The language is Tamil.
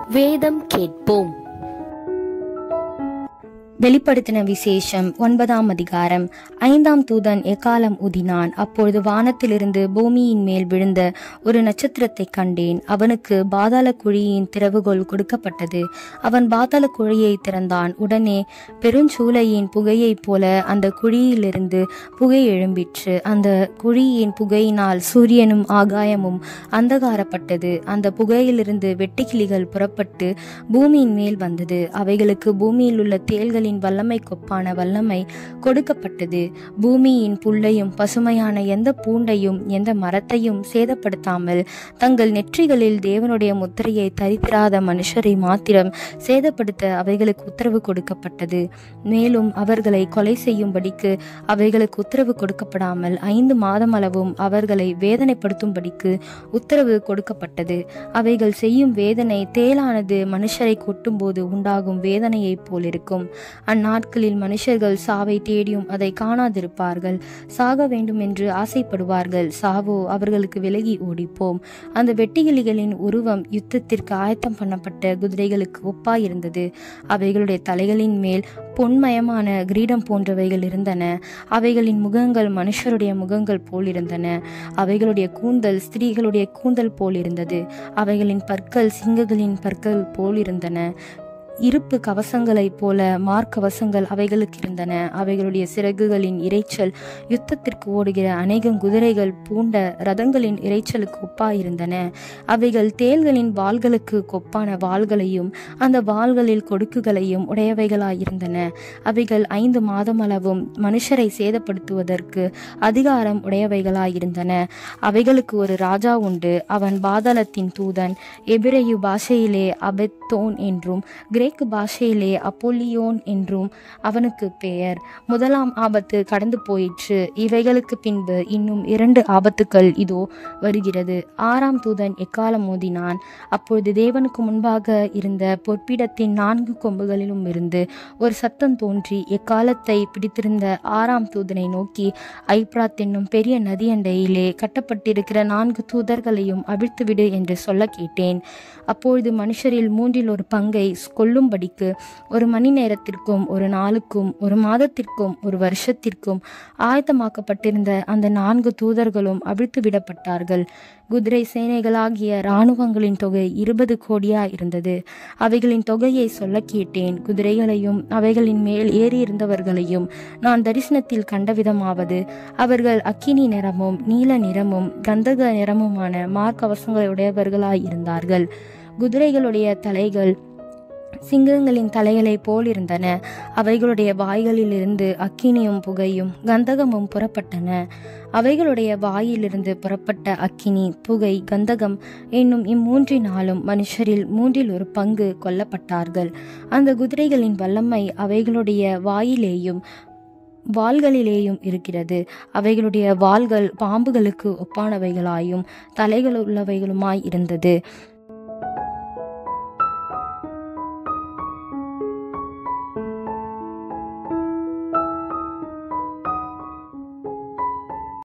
வேதம் கேட்போம். வெளிப்படுத்தின விசேஷம் 9ஆம் அதிகாரம். 5ஆம் தூதன் எக்காலம் ஊதினான். அப்பொழுது வானத்திலிருந்து பூமியின் மேல் விழுந்த ஒரு நட்சத்திரத்தை கண்டேன். அவனுக்கு பாதாள குழியின் திறவுகோல் கொடுக்கப்பட்டது. அவன் பாதாள குழியை திறந்தான். உடனே பெருஞ்சூளையின் புகையைப் போல அந்த குழியிலிருந்து புகை எழும்பிற்று. அந்த குழியின் புகையினால் சூரியனும் ஆகாயமும் அந்தகாரப்பட்டது. அந்த புகையிலிருந்து வெட்டுக்கிளிகள் புறப்பட்டு பூமியின் மேல் வந்தது. அவைகளுக்கு பூமியில் உள்ள தேள்களின் வல்லமைக்கொப்பான வல்லமை கொடுக்கப்பட்டது. பூமியின் புல்லையும் பசுமையான எந்த பூண்டையும் எந்த மரத்தையும் சேதப்படுத்தாமல் தங்கள் நெற்றிகளில் தேவனுடைய முத்திரையை தரித்திராத மனுஷரை மாத்திரம் சேதப்படுத்த அவைகளுக்கு உத்தரவு கொடுக்கப்பட்டது. மேலும் அவர்களை கொலை செய்யும்படிக்கு அவைகளுக்கு உத்தரவு கொடுக்கப்படாமல் 5 மாதமளவும் அவர்களை வேதனைப்படுத்தும்படிக்கு உத்தரவு கொடுக்கப்பட்டது. அவைகள் செய்யும் வேதனை தேளானது மனுஷரை கொட்டும்போது உண்டாகும் வேதனையைப் போலிருக்கும். அந்நாட்களில் மனுஷர்கள் சாவை தேடியும் அதை காணாதிருப்பார்கள். சாக வேண்டும் என்று ஆசைப்படுவார்கள். சாவோ அவர்களுக்கு விலகி ஓடிப்போம். அந்த வெட்டுக்கிளிகளின் உருவம் யுத்தத்திற்கு ஆயத்தம் பண்ணப்பட்ட குதிரைகளுக்கு ஒப்பாயிருந்தது. அவைகளுடைய தலைகளின் மேல் பொன்மயமான கிரீடம் போன்றவைகள் இருந்தன. அவைகளின் முகங்கள் மனுஷருடைய முகங்கள் போலிருந்தன. அவைகளுடைய கூந்தல் ஸ்திரீகளுடைய கூந்தல் போலிருந்தது. அவைகளின் பற்கள் சிங்கங்களின் பற்கள் போலிருந்தன. இருப்பு கவசங்களைப் போல மார்க்கவசங்கள் அவைகளுக்கு இருந்தன. அவைகளுடைய சிறகுகளின் இரைச்சல் யுத்தத்திற்கு ஓடுகிற அநேகம் குதிரைகள் பூண்ட ரதங்களின் இரைச்சலுக்கு ஒப்பாயிருந்தன. அவைகள் தேள்களின் வாள்களுக்கு கொப்பான வாள்களையும் அந்த வாள்களில் கொடுக்குகளையும் உடையவைகளாயிருந்தன. அவைகள் 5 மாதமளவும் மனுஷரை சேதப்படுத்துவதற்கு அதிகாரம் உடையவைகளாயிருந்தன. அவைகளுக்கு ஒரு ராஜா உண்டு. அவன் பாதாளத்தின் தூதன். எபிரேயு பாஷையிலே அபெத்தோன் என்றும் கிரேக்கு பாஷையிலே அப்போலியோன் என்றும் அவனுக்கு பெயர். 1ஆம் ஆபத்து கடந்து போயிற்று. இவைகளுக்கு பின்பு இன்னும் 2 ஆபத்துக்கள் இதோ வருகிறது. 6ஆம் தூதன் எக்காலம் ஊதினான். அப்பொழுது தேவனுக்கு முன்பாக இருந்த பொற்பீடத்தின் 4 கொம்புகளிலும் இருந்து ஒரு சத்தம் தோன்றி எக்காலத்தை பிடித்திருந்த 6ஆம் தூதனை நோக்கி, ஐப்ராத் என்னும் பெரிய நதியண்டையிலே கட்டப்பட்டிருக்கிற 4 தூதர்களையும் அவிழ்த்துவிடு என்று சொல்ல கேட்டேன். அப்பொழுது மனுஷரில் 1/3 பங்கை கொல்லும்படிக்கு 1 மணி நேரத்திற்கும் 1 நாளுக்கும் 1 மாதத்திற்கும் 1 வருஷத்திற்கும் ஆயத்தமாக்கப்பட்டிருந்த அந்த 4 தூதர்களும் அவிழ்த்து விடப்பட்டார்கள். குதிரை சேனைகளாகிய இராணுவங்களின் தொகை 20 கோடியாய் இருந்தது. அவைகளின் தொகையை சொல்ல கேட்டேன். குதிரைகளையும் அவைகளின் மேல் ஏறியிருந்தவர்களையும் நான் தரிசனத்தில் கண்டவிதமாவது, அவர்கள் அக்கினி நிறமும் நீல நிறமும் கந்தக நிறமுமான மார்க்கவசங்களுடையவர்களாய் இருந்தார்கள். குதிரைகளுடைய தலைகள் சிங்கங்களின் தலைகளை போலிருந்தன. அவைகளுடைய வாய்களிலிருந்து அக்கினியும் புகையும் கந்தகமும் புறப்பட்டன. அவைகளுடைய வாயிலிருந்து புறப்பட்ட அக்கினி புகை கந்தகம் என்னும் இம்மூன்றினாலும் மனுஷரில் 1/3 பங்கு கொல்லப்பட்டார்கள். அந்த குதிரைகளின் வல்லமை அவைகளுடைய வாயிலேயும் வாள்களிலேயும் இருக்கிறது. அவைகளுடைய வாள்கள் பாம்புகளுக்கு ஒப்பானவைகளாயும் தலைகளுள்ளவைகளுமாய் இருந்தது.